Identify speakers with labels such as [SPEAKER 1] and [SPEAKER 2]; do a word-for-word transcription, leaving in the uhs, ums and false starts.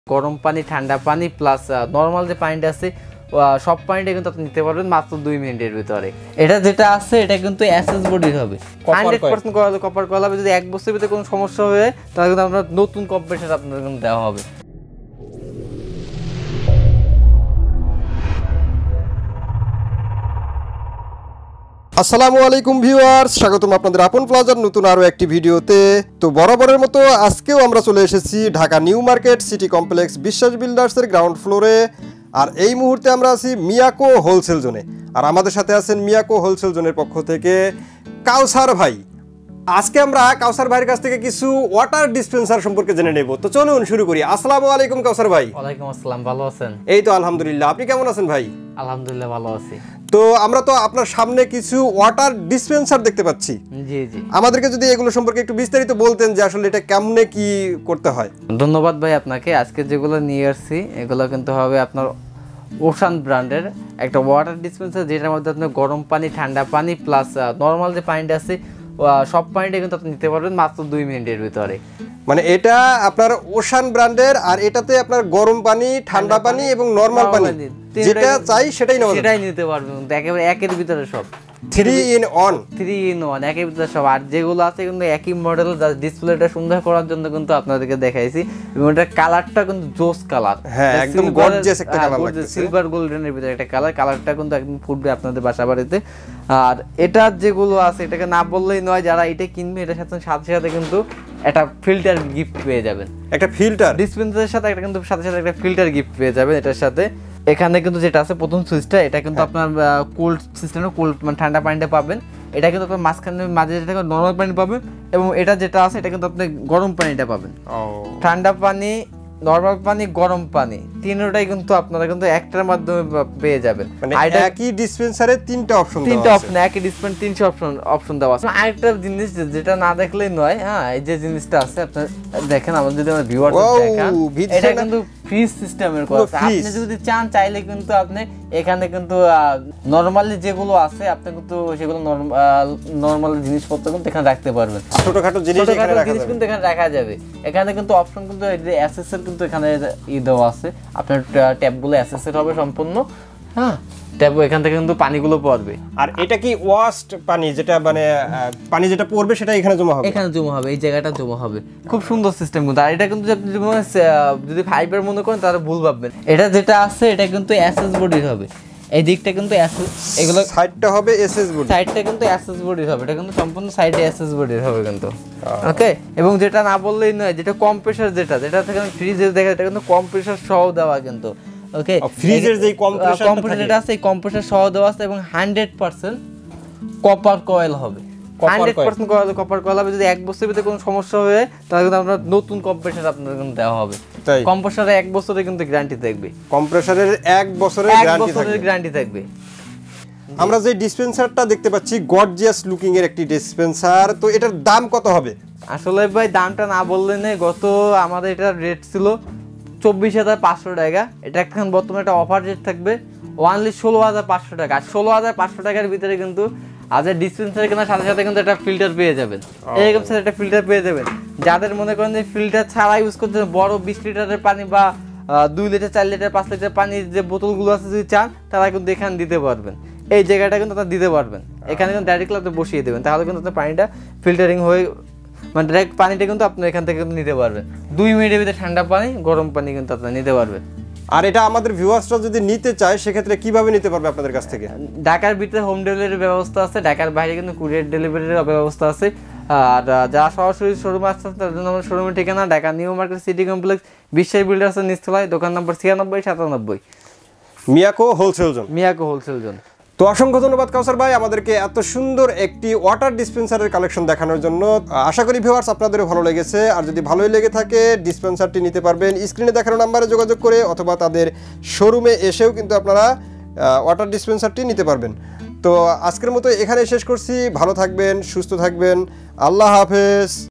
[SPEAKER 1] গরম পানি, ঠান্ডা পানি প্লাস নরমাল যে পানিটা আছে সব পানিটা কিন্তু আপনি নিতে পারবেন মাত্র দুই মিনিটের ভিতরে। এটা যেটা আছে এটা কিন্তু এসএস বডির হবে, হান্ড্রেড পার্সেন্ট কপার কয়েল হবে। যদি এক বছরের ভিতরে কোনো সমস্যা হয় তাহলে কিন্তু আপনার নতুন কম্প্রেসার আপনার কিন্তু দেওয়া হবে।
[SPEAKER 2] আসসালামু আলাইকুম ভিউয়ার্স, স্বাগতম আপনাদের আপন প্লাজার নতুন আরও একটি ভিডিওতে। তো বরাবরের মতো আজকেও আমরা চলে এসেছি Dhaka New Market City Complex Biswas বিল্ডার্সের গ্রাউন্ড ফ্লোরে। আর এই মুহূর্তে আমরা আছি মিয়াকো হোলসেল জোনে, আর আমাদের সাথে আছেন মিয়াকো হোলসেল জোনের পক্ষ থেকে কাউসার ভাই। আজকে আমরা কাউসার ভাইয়ের কাছ থেকে কিছু ওয়াটার ডিসপেন্সার সম্পর্কে জেনে নেব। তো চলুন শুরু করি। আসসালামু আলাইকুম কাউসার ভাই।
[SPEAKER 1] ওয়ালাইকুম আসসালাম, ভালো আছেন?
[SPEAKER 2] এই তো আলহামদুলিল্লাহ, আপনি কেমন আছেন ভাই?
[SPEAKER 1] আলহামদুলিল্লাহ ভালো আছি।
[SPEAKER 2] তো আমরা তো আপনার সামনে কিছু ওয়াটার ডিসপেন্সার দেখতে পাচ্ছি।
[SPEAKER 1] জি জি,
[SPEAKER 2] আমাদেরকে যদি এগুলো সম্পর্কে একটু বিস্তারিত বলতেন যে আসলে এটা কেমনে কি করতে হয়।
[SPEAKER 1] ধন্যবাদ ভাই আপনাকে। আজকে যেগুলো নিয়ে আসছি এগুলো কিন্তু হবে আপনার ওশান ব্র্যান্ডের একটা ওয়াটার ডিসপেন্সার, যেটার মধ্যে আপনার গরম পানি, ঠান্ডা পানি প্লাস নর্মাল যে পানিটা আছে সব পানিটা কিন্তু আপনি নিতে পারবেন মাত্র দুই মিনিটের ভিতরে।
[SPEAKER 2] মানে এটা আপনার ওশান ব্র্যান্ডের, আর এটাতে আপনার গরম পানি, ঠান্ডা পানি এবং নরমাল পানি যেটা চাই সেটাই নেওয়া
[SPEAKER 1] সেটাই নিতে পারবেন, একেবারে একের ভিতরে সব।
[SPEAKER 2] Three in one
[SPEAKER 1] three in one একের ভিতরে সব। আর যেগুলো আছে কিন্তু একই মডেল, ডিসপ্লেটা সুন্দর করার জন্য কিন্তু আপনাদেরকে দেখাইছি। এবং এটার কালারটা কিন্তু জোস কালার,
[SPEAKER 2] হ্যাঁ একদম গর্জিয়াস একটা কালার লাগছে,
[SPEAKER 1] সিলভার গোল্ডেনের ভিতরে একটা কালার। কালারটা কিন্তু একদম ফুটবে আপনাদের বাসা বাড়িতে। আর এটা যেগুলো আছে এটাকে না বললেই নয়, যারা এটা কিনবে এটার সাথে সাথে সাথে কিন্তু একটা ফিল্টার গিফট পেয়ে যাবেন। একটা ফিল্টার ডিসপেন্সারের সাথে একটা কিন্তু সাথে সাথে একটা ফিল্টার গিফট পেয়ে যাবেন এটার সাথে। এখানে কিন্তু যেটা আছে প্রথম সুইচটা, এটা কিন্তু আপনার কোল্ড সিস্টেমে কোল্ড মানে ঠান্ডা পানিটা পাবেন। এটা কিন্তু আপনার মাঝখানে মাঝে যেটা নরমাল পানি পাবেন, এবং এটা যেটা আছে এটা কিন্তু আপনি গরম পানিটা পাবেন। ঠান্ডা পানি, নরমাল পানি, গরম পানি তিনটাই কিন্তু আপনারা কিন্তু একটার মাধ্যমে পেয়ে যাবেন।
[SPEAKER 2] মানে একই ডিসপেন্সারে তিনটা অপশন,
[SPEAKER 1] তিনটা অপশন, একই ডিসপেন্স তিনটা অপশন অপশন দেওয়া আছে। আরেকটা জিনিস যেটা না দেখলেই নয়, হ্যাঁ এই যে জিনিসটা আছে আপনারা দেখেন, আমাদের যদি আমরা ভিউয়ার্স দেখান, এটা কিন্তু ফ্রিজ সিস্টেমের কথা। আপনি যদি চান চাইলে কিন্তু আপনি এখানে কিন্তু নরমালি যেগুলো আছে আপনি কিন্তু সেগুলো নরমাল জিনিসপত্র কিন্তু এখানে রাখতে পারবেন।
[SPEAKER 2] ছোটখাটো জিনিস এখানে রাখা যাবে,
[SPEAKER 1] কিন্তু এখানে রাখা যাবে। এখানে কিন্তু অপশন কিন্তু এসএস এর কিন্তু এখানে ই দেওয়া আছে, আপনার ট্যাপগুলো এসএস এর হবে সম্পূর্ণ। হ্যাঁ ট্যাপ এখান থেকে কিন্তু পানিগুলো পড়বে।
[SPEAKER 2] আর এটা কি ওয়াস্ট পানি, যেটা মানে পানি যেটা পড়বে সেটা এখানে জমা হবে,
[SPEAKER 1] এখানে জমা হবে, এই জায়গাটা জমা হবে। খুব সুন্দর সিস্টেম কিন্তু। আর এটা কিন্তু যদি ফাইবার মনে করেন তাহলে ভুল ভাববেন। এটা যেটা আছে এটা কিন্তু এসএস বডির হবে। এই দিকটা কিন্তু এসএস, এগুলো
[SPEAKER 2] সাইডটা হবে এসএস বডি,
[SPEAKER 1] সাইডটা কিন্তু এসএস বডির হবে। এটা কিন্তু সম্পূর্ণ সাইডে এসএস বডির হবে কিন্তু। ওকে, এবং যেটা না বললেই নয়, যেটা কম্প্রেসার, যেটা যেটা থেকে ফ্রিজে দেখা, এটা কিন্তু কম্প্রেসার সহ দেওয়া কিন্তু। ওকে,
[SPEAKER 2] ফ্রিজের যে কম্প্রেসার
[SPEAKER 1] কম্প্রেসারটা আছে এই কম্প্রেসার সহ দেওয়া আছে, এবং হান্ড্রেড পার্সেন্ট কপার কয়েল হবে। হান্ড্রেড পার্সেন্ট কপার কয়েল হবে। যদি এক বছরের ভিতরে কোনো সমস্যা হয় তাহলে কিন্তু আপনার নতুন কম্প্রেসার আপনাদের কিন্তু দেওয়া হবে। কম্প্রেসারে এক বছরের কিন্তু গ্যারান্টি থাকবে,
[SPEAKER 2] কম্প্রেসারের এক বছরের
[SPEAKER 1] গ্যারান্টি থাকবে।
[SPEAKER 2] আমরা যে ডিসপেন্সারটা দেখতে পাচ্ছি গর্জিয়াস লুকিং এর একটি ডিসপেন্সার, তো এটার দাম কত হবে?
[SPEAKER 1] আসলে ভাই দামটা না বললে নেই, গত আমাদের এটার রেট ছিল চব্বিশ হাজার পাঁচশো টাকা। এটা এখন বর্তমানে একটা অফার রেট থাকবে ওয়ানলি ষোলো হাজার পাঁচশো টাকা। আর ষোলো হাজার পাঁচশো টাকার ভিতরে কিন্তু আজ ডিসপেন্সার কেনার সাথে সাথে কিন্তু একটা ফিল্টার পেয়ে যাবেন। এরকম সাথে একটা ফিল্টার পেয়ে যাবেন। যাদের মনে করেন যে ফিল্টার ছাড়া ইউজ করতে বড় বিশ লিটারের পানি বা দুই লিটার, চার লিটার, পাঁচ লিটার পানির যে বোতলগুলো আছে যদি চান তারা কিন্তু এখানে দিতে পারবেন। এই জায়গাটা কিন্তু আপনারা দিতে পারবেন, এখানে কিন্তু ডাইরেক্টলি আপনি বসিয়ে দেবেন, তাহলে কিন্তু আপনার পানিটা ফিল্টারিং হয়ে মানে ডাইরেক্ট পানিটা কিন্তু আপনি এখান থেকে কিন্তু নিতে পারবেন। দুই মিনিটের ভিতরে ঠান্ডা পানি, গরম পানি কিন্তু আপনারা নিতে পারবেন।
[SPEAKER 2] আর এটা আমাদের ভিউয়ার্সরা যদি নিতে চায় সেক্ষেত্রে কিভাবে নিতে পারবে আপনাদের কাছ থেকে?
[SPEAKER 1] ঢাকার ভিতরে হোম ডেলিভারির ব্যবস্থা আছে, ঢাকার বাইরে কিন্তু কুরিয়ার ডেলিভারির ব্যবস্থা আছে। আর যারা সরাসরি শোরুমে আসছেন তাদের জন্য আমার শোরুমের ঠিকানা Dhaka New Market City Complex Biswas বিল্ডার্সের নিচতলায়, দোকান নম্বর ছিয়ানব্বই সাতানব্বই,
[SPEAKER 2] Miyako wholesale zone.
[SPEAKER 1] Miyako wholesale zone.
[SPEAKER 2] তো অসংখ্য ধন্যবাদ কাউসার ভাই আমাদেরকে এত সুন্দর একটি ওয়াটার ডিসপেন্সারের কালেকশন দেখানোর জন্য। আশা করি ভিউয়ার্স আপনাদেরও ভালো লেগেছে। আর যদি ভালোই লেগে থাকে ডিসপেন্সারটি নিতে পারবেন স্ক্রিনে দেখানো নাম্বারে যোগাযোগ করে, অথবা তাদের শোরুমে এসেও কিন্তু আপনারা ওয়াটার ডিসপেন্সারটি নিতে পারবেন। তো আজকের মতো এখানে শেষ করছি। ভালো থাকবেন, সুস্থ থাকবেন, আল্লাহ হাফেজ।